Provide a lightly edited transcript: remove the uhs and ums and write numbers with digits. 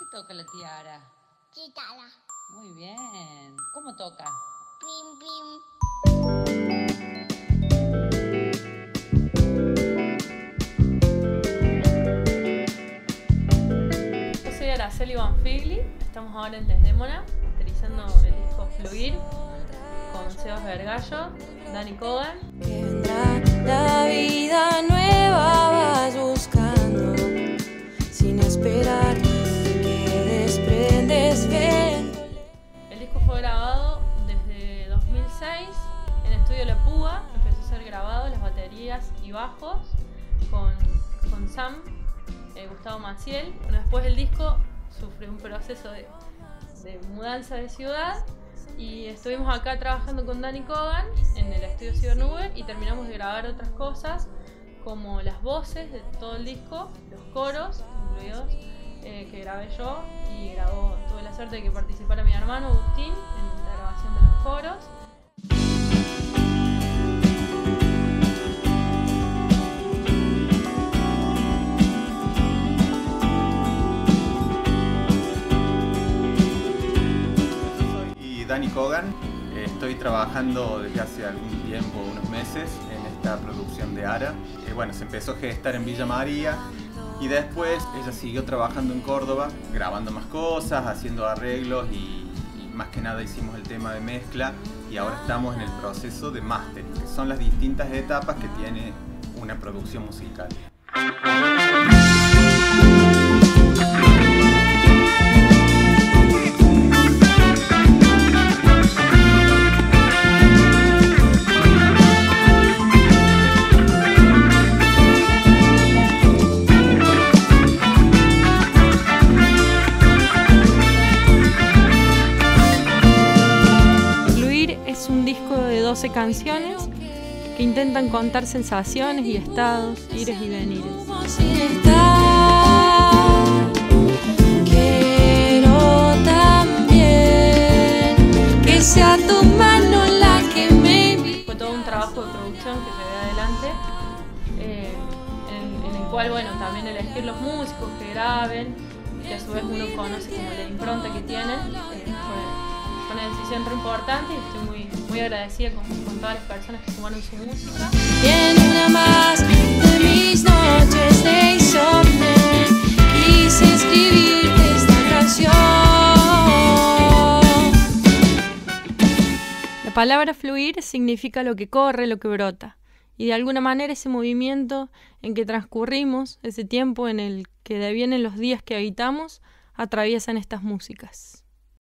toca la tía Ara? Guitarra. Muy bien. ¿Cómo toca? Pim, pim. Yo soy Araceli Banfigli, estamos ahora en Desdémona, masterizando el disco Fluir con Sebas Vergallo, Dani Kogan. Que vendrá la vida nueva, vas buscando sin esperar que desprendes viento. El disco fue grabado desde 2006 en Estudio La Púa, empezó a ser grabado las baterías y bajos con Sam, Gustavo Maciel. Bueno, después el disco sufrió un proceso de mudanza de ciudad y estuvimos acá trabajando con Dani Kogan en el estudio Cibernube y terminamos de grabar otras cosas como las voces de todo el disco, los coros incluidos, que grabé yo, y tuve la suerte de que participara mi hermano Agustín en la grabación de los coros. Soy Dani Kogan, estoy trabajando desde hace algún tiempo, unos meses, en esta producción de Ara. Bueno, se empezó a gestar en Villa María y después ella siguió trabajando en Córdoba, grabando más cosas, haciendo arreglos y más que nada hicimos el tema de mezcla y ahora estamos en el proceso de mastering, que son las distintas etapas que tiene una producción musical. Es un disco de 12 canciones que intentan contar sensaciones y estados, ires y venires. Quiero también que sea tu mano la que me... Fue todo un trabajo de producción que llevé adelante, en el cual, bueno, también elegir los músicos que graben, que a su vez uno conoce como la impronta que tienen, fue una decisión re importante y estoy muy agradecida con todas las personas que sumaron su música. En una más de mis noches de insomnio quise escribirte esta canción. La palabra fluir significa lo que corre, lo que brota. Y de alguna manera ese movimiento en que transcurrimos, ese tiempo en el que devienen los días que habitamos, atraviesan estas músicas.